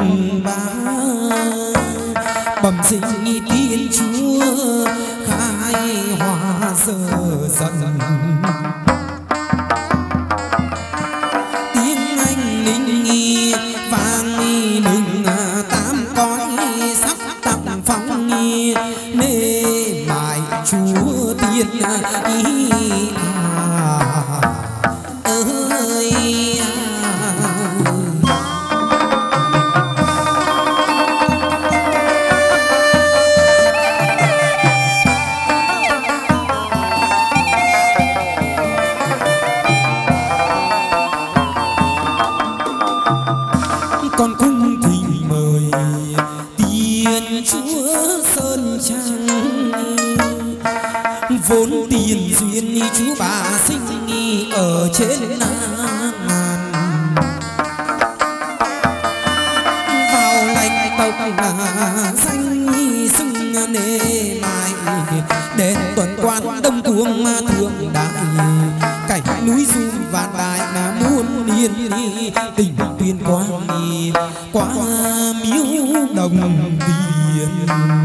mừng ba bẩm sinh tiên chúa khai hóa giờ dần tiếng anh ninh nghi vang nừng tám cõi sắc tặng phong nghi nê mại chúa tiên ý ơi con cung thỉnh mời tiên chúa sơn trang vốn tiền duyên chú bà sinh ở trên ngàn vào lãnh tộc danh xưng nề mài đền tuần quan đông cuồng thượng đại cảnh núi du vạn đại là muôn niên tình tuyên quang qua miếu đồng tiền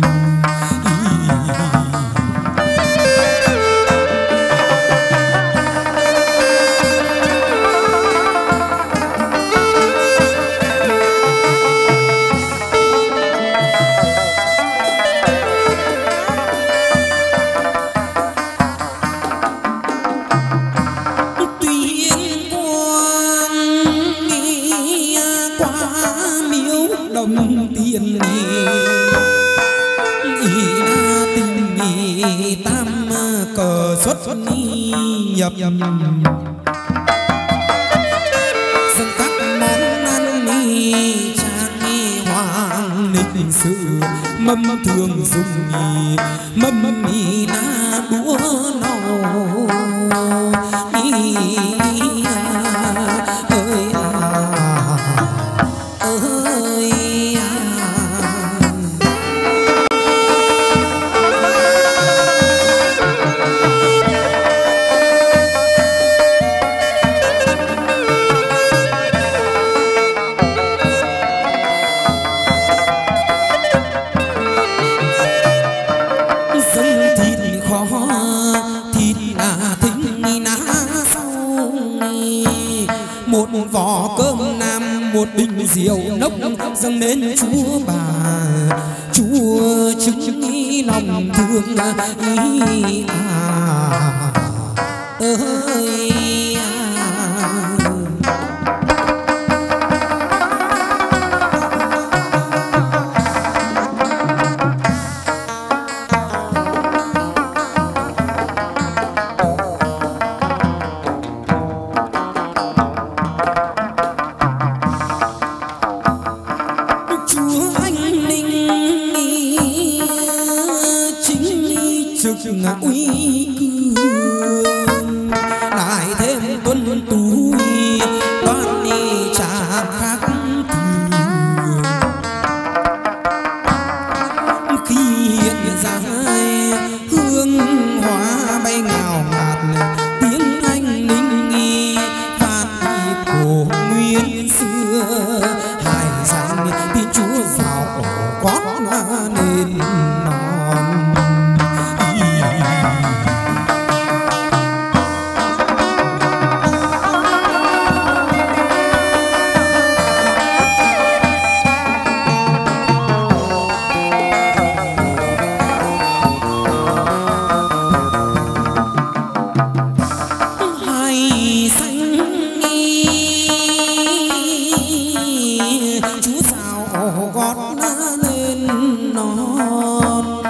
đồng tiền tình tam cờ xuất nhập dâng các món ăn trang hoàng lịch sự mâm thường dùng mâm na đũa nầu một vỏ cơm nam một bình rượu nốc dâng đến chúa bà chúa chứng lòng thương ơi uy cương lại thêm tuân tú đoan trà khác thường khi hiện ra hương hoa bay ngào ngạt tiếng anh ninh nghi phát cổ nguyên xưa hài danh tiên chúa rào gót nền non chú rào gót lên non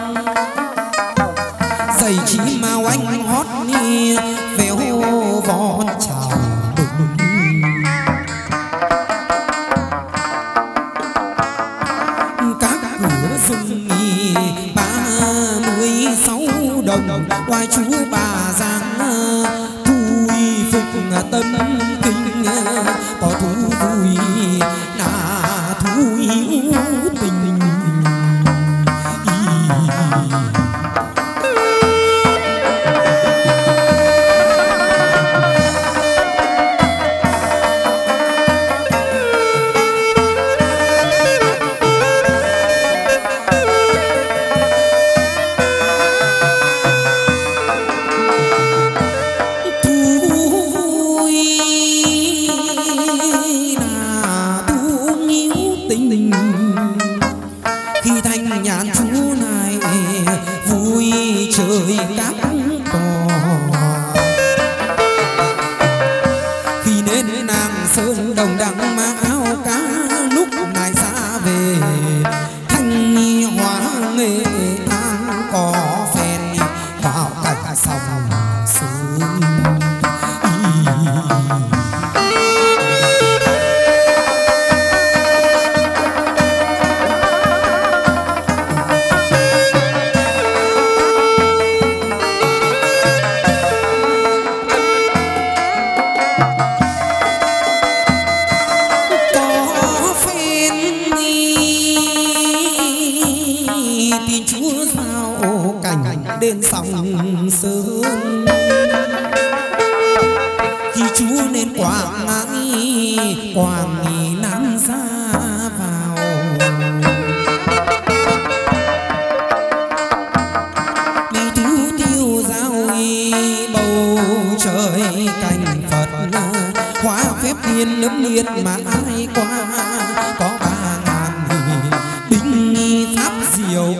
giày chỉ màu anh hót ni véo vó chào mừng các cửa rừng 36 đồng oai chú bà giang thui phục tâm kinh có thú vui là thú hiếu tình tình. Khi thanh nhàn chú này vui chơi các trò, khi đến nàng sơn đồng đằng má áo cá lúc này xa về thanh hóa nghệ an có phèn vào cảnh sông sương. Đến sông sớm khi chú nên quảng nam ra vào, đi thú tiêu giao bầu trời cảnh Phật hóa phép thiên lấm liệt mà ai qua có 3000 binh pháp diệu.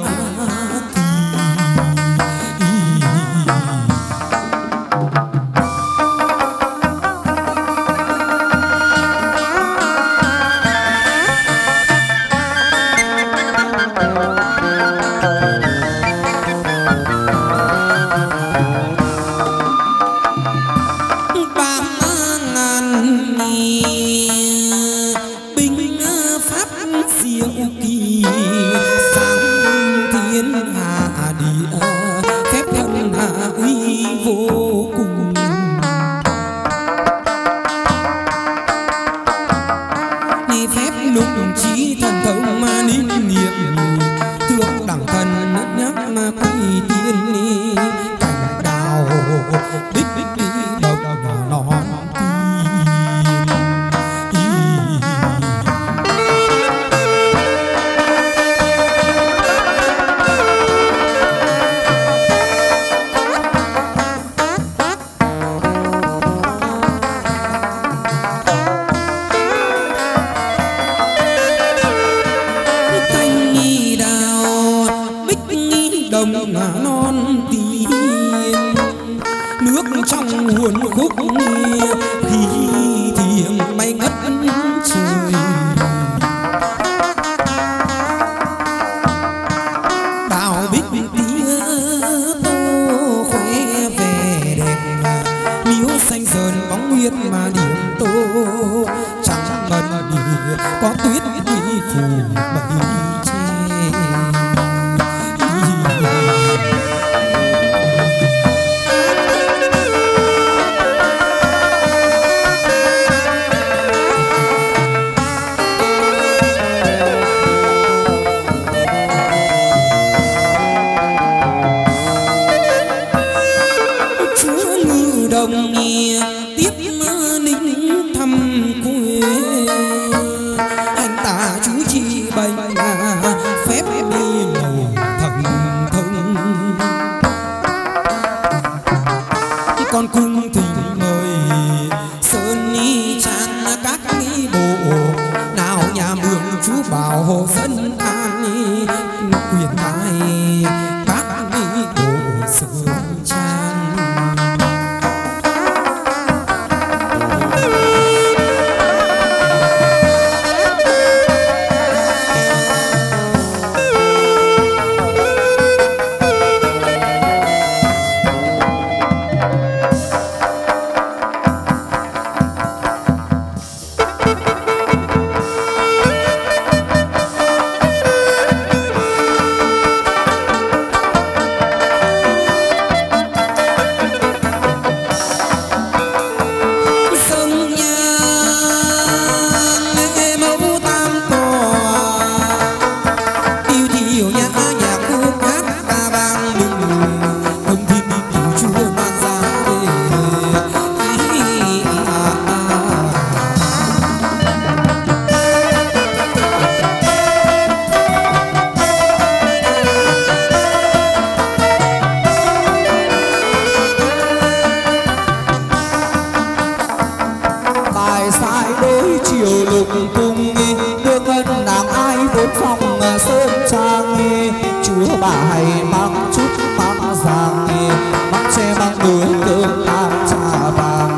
nàng ai vốn phòng sơn trang, chúa bà hay mang chút mang giang, mang che mang đường cơm tam trà vàng.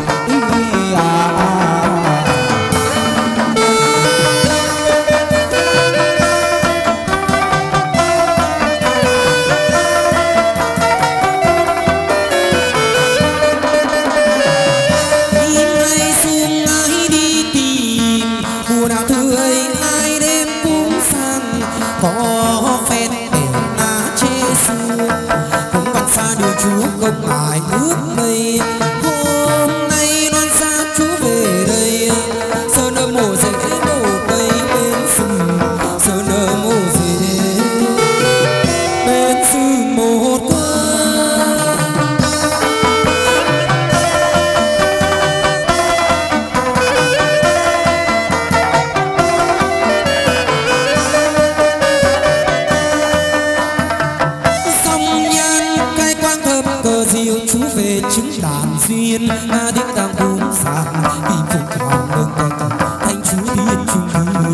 Không ai ước mây hôm nay đoan xa chú về đây sơn ở mồ rễ mồ cây bên rừng sơn ở mồ rễ bên rừng một chú về chứng đàn duyên tiếng tàng cung sàng tìm phục hoàng nâng canh thanh chú tiên trung hương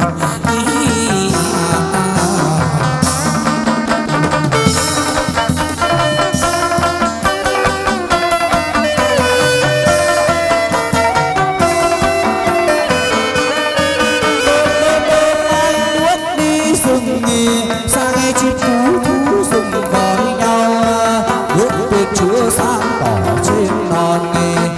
đi rừng xa nghe chim cú thú rừng gọi nhau ước tuyệt chúa sáng tỏ trên non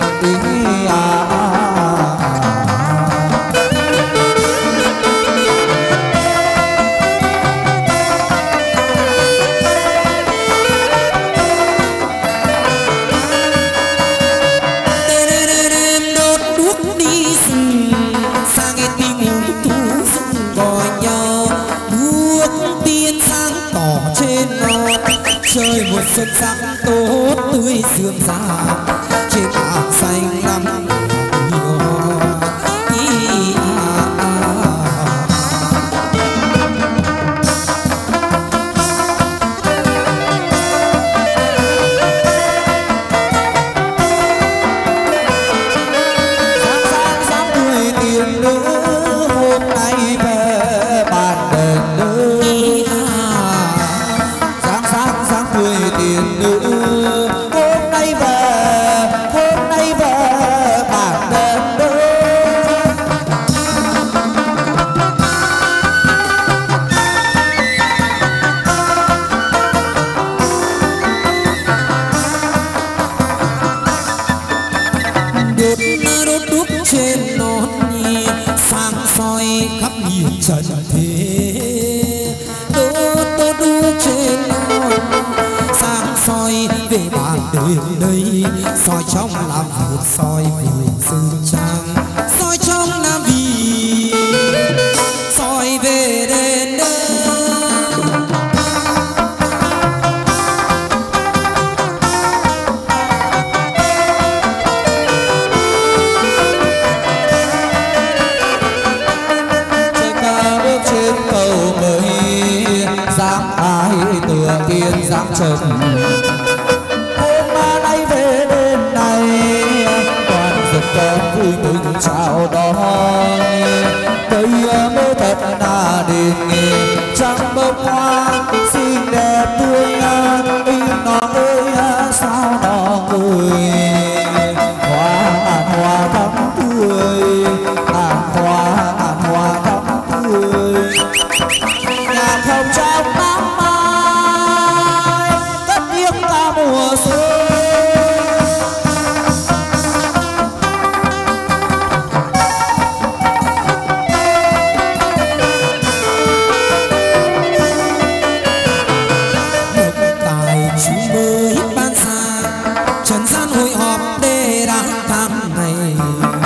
đốt đuốc đi rừng xa nghe tiếng thú rừng gọi nhau đuốc tiên sáng tỏ trên non trời một xuân sắc tốt tươi sương rạng trên bảng xanh năm sáng tuổi tiền nữ hôm nay về bàn đền nữ sáng tuổi tiền nữ hôm nay về bàn đền nữ đốt đuốc trên non sáng soi khắp miền trần thế đốt đuốc trên non sáng soi về bàn đêm đây soi trong làm việc soi về sơn trang soi trong làm việc soi về đền đây trên cầu mới dáng ai tựa tiên dáng trần hôm nay về đêm nay toàn dân con vui mừng chào đón cây mơ thật là đền trăng bông hoa xinh đẹp tươi nó ơi sao nó cười hoa thắm tươi hoa thắm tươi nhạc hồng trong nắng mai cất tiếng ca mùa xuân một tài chú mới ban xa trần gian hội họp để đã tháng ngày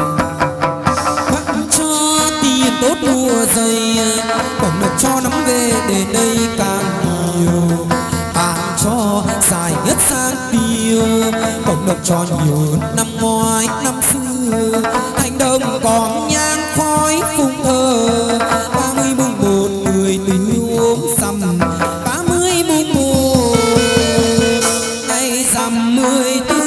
vẫn cho tiền tốt mua dây tổng được cho nắm về để đây càng nhiều càng cho dài nhất sang tiêu tổng được cho nhiều năm ngoái năm xưa thành đông còn nhang khói phụng thờ 30 mùng 1 người tình ốm sầm 30 mùng 1 ngày rằm 14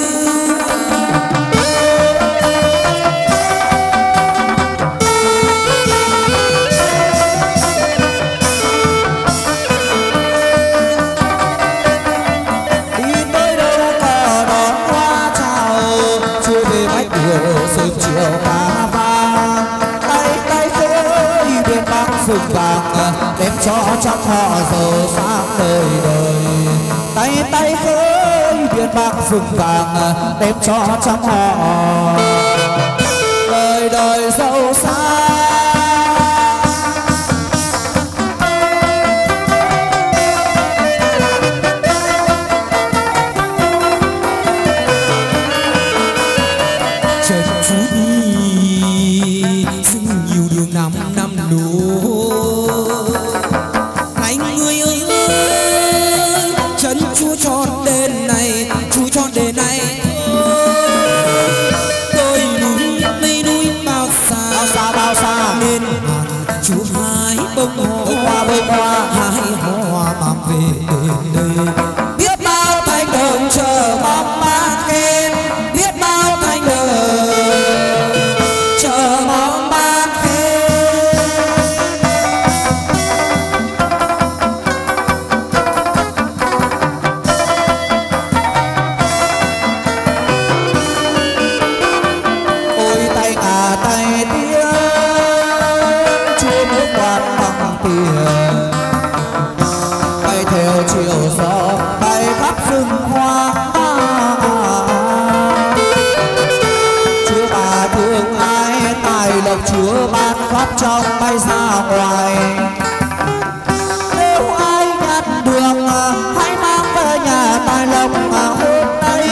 sáng đem cho trong họ giàu sang đời đời. Tay tay khơi biển bạc rừng vàng đem cho trong họ đời đời giàu sang. hai hoa mang về đây. Biết bao thanh đồng chờ mong mang khen, biết bao thanh đồng chờ mong mang khen. Ôi tay ngà tay tiếng chưa muốn quạt bằng tiền, theo chiều gió bay khắp rừng hoa. Chúa bà thương ai tài lộc Chúa ban khắp trong bay ra ngoài. Nếu ai nhặt được hãy mang về nhà tài lộc mà hôm nay.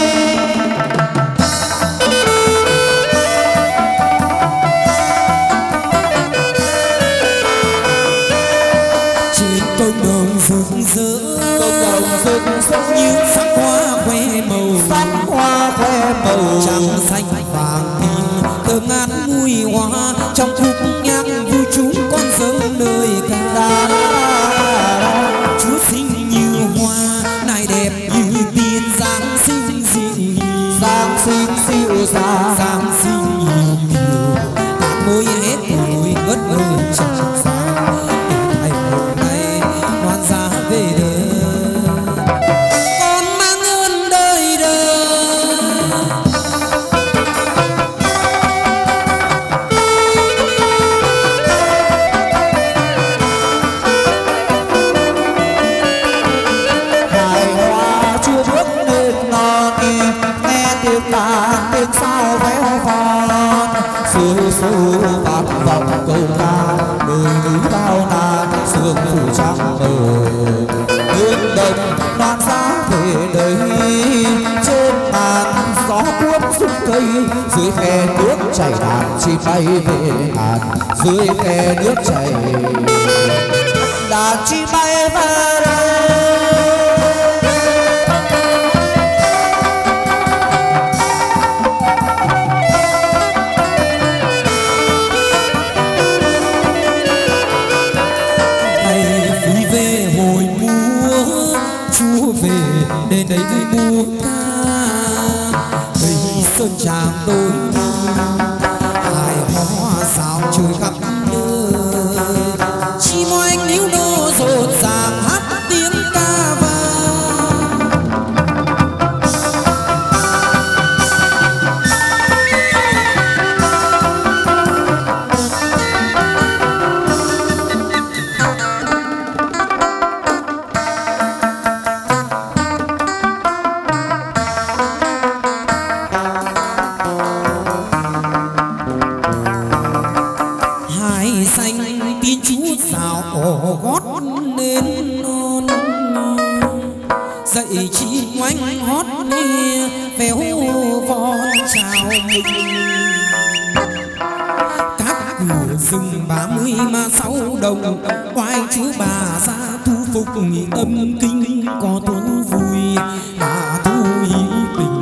Trên công đồng rực rỡ như sắc hoa khoe màu, sắc hoa khoe màu trắng xanh vàng tím thơm ngát mùi hoa. Trong khúc nhạc vui chúng con dâng lời ca. Chúa xinh như hoa nai đẹp như tiên, giáng sinh dịu giáng sinh dịu dàng, giáng sinh nhiều tàn môi hết mùi ngất ngây chẳng xa. Ngày hôm nay đoan giá về đời, tiếng sao véo von xưa xưa bạc vòng câu ca. Đồi núi bao la sương phủ trắng mờ, hương đồng loan giá về đây. Trên màn gió cuốn rung cây, dưới khe nước chảy đàn chim bay về ngàn. Dưới khe nước chảy đàn chim bay về đây. đến đây mua ca đây sơn tràng tôi hài hoa sao trời khắp nơi. Chim oanh níu nô rộn ràng hát tiếng ca vang. Dậy chim oanh hót nghe véo von chào mừng. Các cửa rừng 36 đồng oai chúa bà ra thu phục âm kinh có thú vui đã thu ý tình.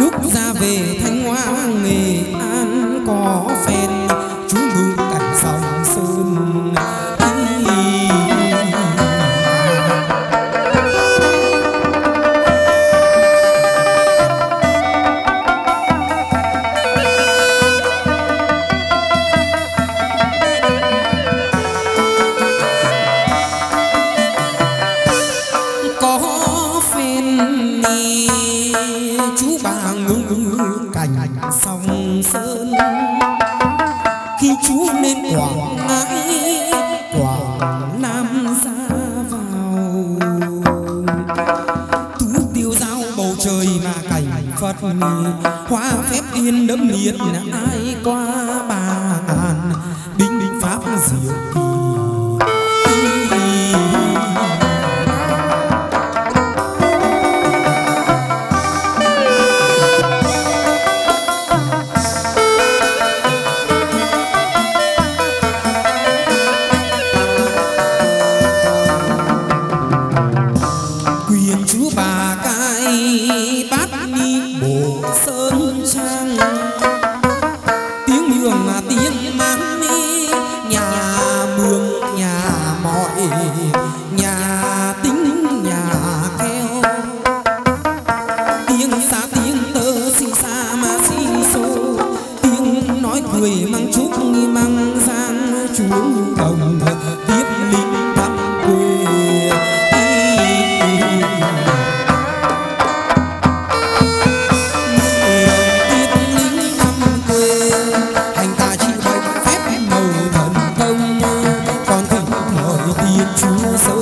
lúc ra về Thanh Hóa Nghệ An có phen chú ngự cảnh sông sơn. Sông Sơn khi chú lên Quảng Ngãi Quảng Nam ra vào tú tiêu giao bầu trời mà cảnh Phật hoa phép yên đẫm liệt ai qua bàn binh pháp diệu kỳ.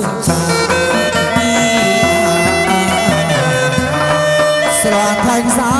Thành ra